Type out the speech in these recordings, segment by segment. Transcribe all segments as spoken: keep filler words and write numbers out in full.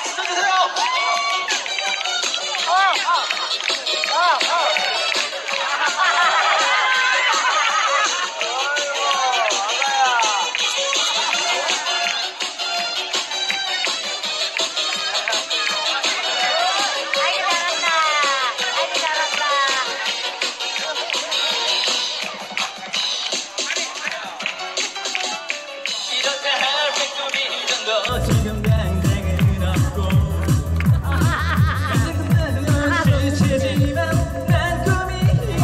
박수 쳐주세요. 아, 아, 아, 아. 지금 당장은 없고 같은 꿈은 실체지만 난 꿈이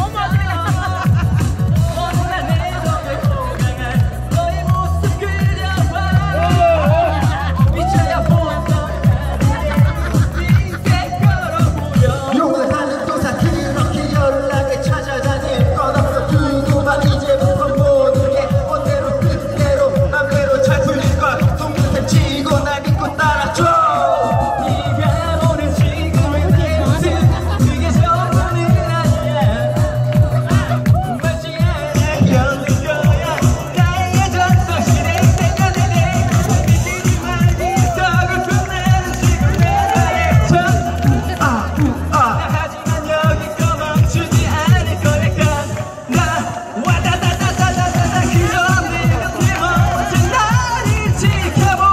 어느날 내 속에 호강한 너의 모습 그려봐 미쳐야 보았던 내 인생 걸어보려 용을 하는 도사 그렇게 연락을 찾아다닐 건 없어 두고 봐 이제부터 모든 게 언대로 뜻대로 맘대로 잘 풀릴 걸 지고 날 믿고 따라줘 네가 보는 지금의 내 모습 그게 전부는 아니야 마치 않아 견딜 거야 나의 전성실에 생겨내네 믿기지 말기 더 고픈 나는 지금 내 나의 전 아, 우, 아. 하지만 여기서 멈추지 않을 거니까 나 와다다다다다다 그런 네 곁에 멋진 나를 지켜보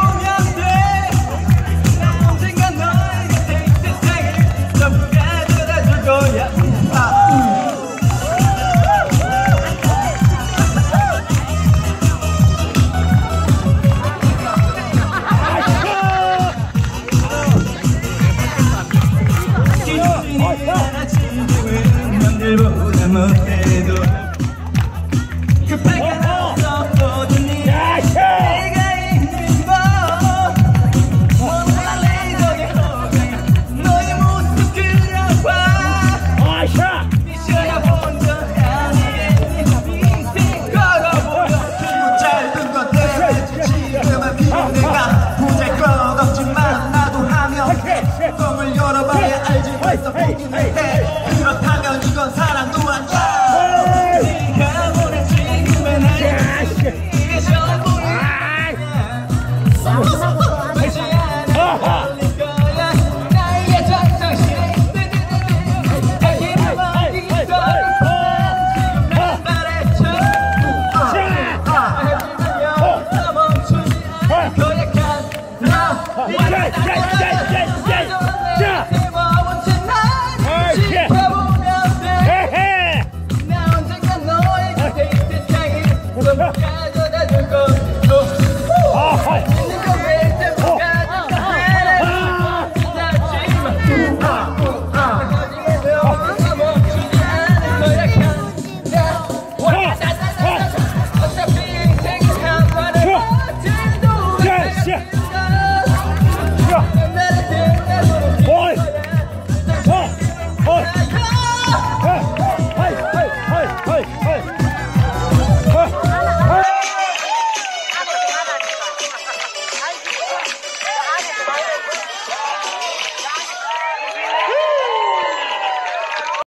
남들보다 못해도 급하게 나섰거든 내가 있는 법 오늘날 내 적에 호강한 너의 모습 그려봐 미쳐야 본적 아니겠니 인생 걸어보려 그리고 짧은 건 대체 지금은 비록 내가 보잘것없지만 나도 하면 뚜껑을 열어봐야 알지 벌써 보기는 해 그렇다면 이건 사랑도 아니야 네가 보낸 지금의 나의 이게 전부는 아니야 마치 않아 걸릴 거야 나의 전성실에 자기를 어디서 지금 난 말했죠 하지만 여기서 멈추지 않을 거야 나